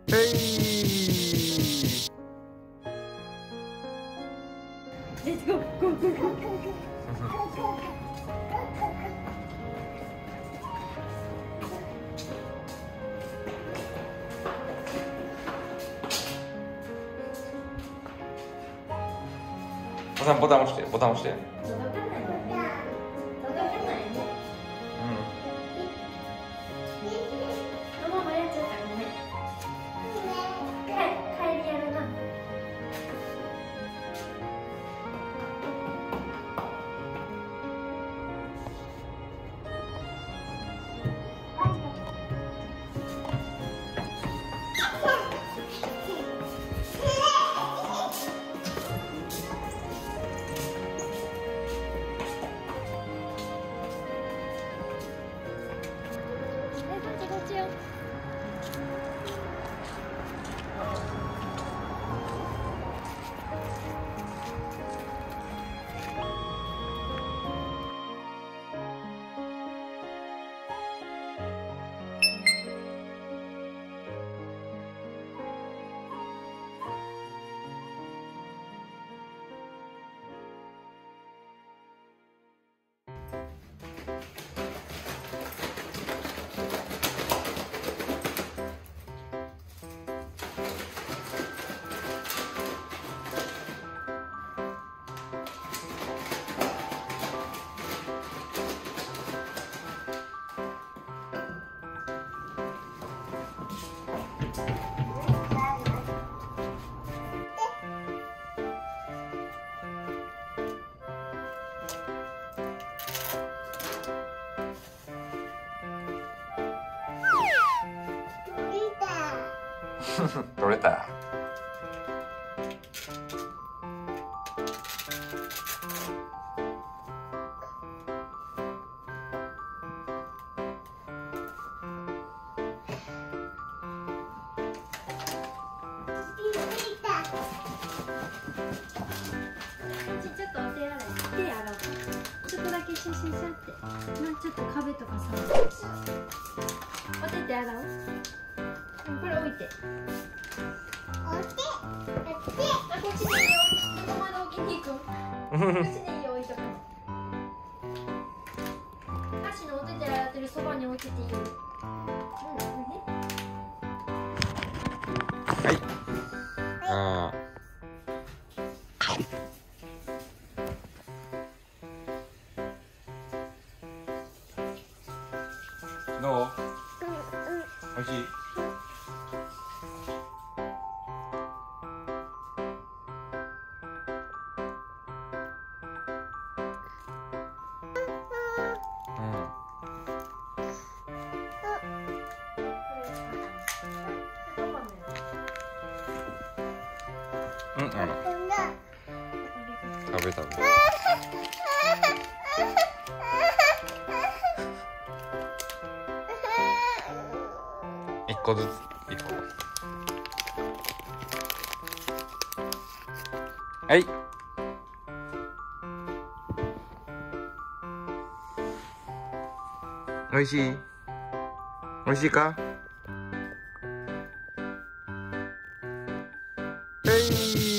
はい。 レッツゴーゴーゴーゴー。 おさんボタン押して、ボタン押して。 届かないよね。届かないね。ママやっちゃったごめん。帰りやるな。こっちよ。 取れた。 ちょっとお手洗い手洗おう。ちょっとだけシャシャシャって。ちょっと壁とかさ。お手洗おう。これ置いて。こっちでいいよ。どこまで置きに行く？こっちでいいよ、置いとく。箸のお手で洗ってるそばに置いてていいよ。 はい。ああ。どう？おいしい？うん、食べた。一個ずつ、一個。はい。おいしい？おいしいか？はい。